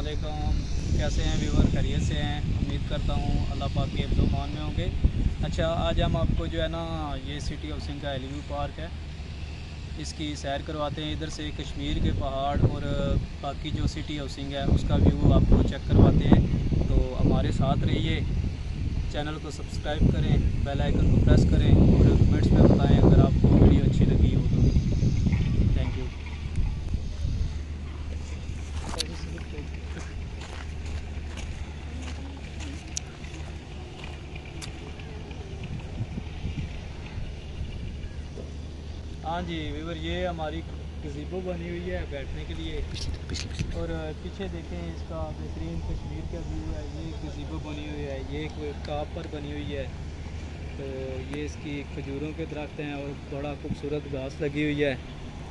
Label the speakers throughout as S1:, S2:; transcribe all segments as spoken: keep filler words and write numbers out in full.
S1: वालेकुम। कैसे हैं व्यूवर? खैरियत से हैं? उम्मीद करता हूँ अल्लाह पाक के हिफ्ज़-ओ-अमान में होंगे। अच्छा, आज हम आपको जो है ना ये सिटी हाउसिंग का एलिव्यू पार्क है, इसकी सैर करवाते हैं। इधर से कश्मीर के पहाड़ और बाकी जो सिटी हाउसिंग है उसका व्यू आपको चेक करवाते हैं। तो हमारे साथ रहिए, चैनल को सब्सक्राइब करें, बेल आइकन को प्रेस करें और कमेंट्स में बताएं अगर आपको वीडियो अच्छी लगी हो तो। Thank you. हाँ जी व्यूवर, ये हमारी गज़ीबो बनी हुई है बैठने के लिए। और पीछे देखें, इसका बेहतरीन कश्मीर का व्यू है। ये गज़ीबो बनी हुई है, ये एक काप पर बनी हुई है। तो ये इसकी खजूरों के दरख्त हैं और बड़ा खूबसूरत घास लगी हुई है।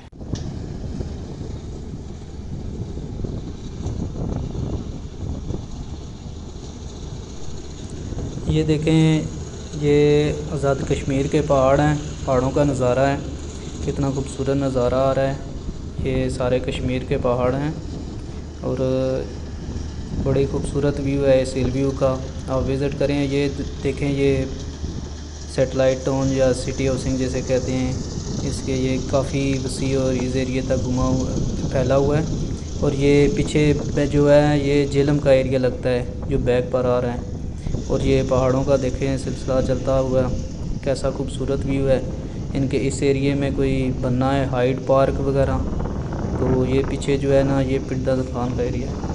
S1: ये देखें, ये आज़ाद कश्मीर के पहाड़ हैं, पहाड़ों का नज़ारा है। कितना खूबसूरत नज़ारा आ रहा है। ये सारे कश्मीर के पहाड़ हैं और बड़ी खूबसूरत व्यू है इस हिल व्यू का। आप विज़िट करें। ये देखें, ये सेटेलाइट टाउन या सिटी हाउसिंग जैसे कहते हैं, इसके ये काफ़ी वसी और इस एरिए तक घुमा हुआ फैला हुआ है। और ये पीछे जो है ये झेलम का एरिया लगता है जो बैक पर आ रहा है। और ये पहाड़ों का देखें सिलसिला चलता हुआ, कैसा खूबसूरत व्यू है। इनके इस एरिए में कोई बनना है हाइड पार्क वगैरह। तो ये पीछे जो है ना, ये पिंडा खान का एरिया है।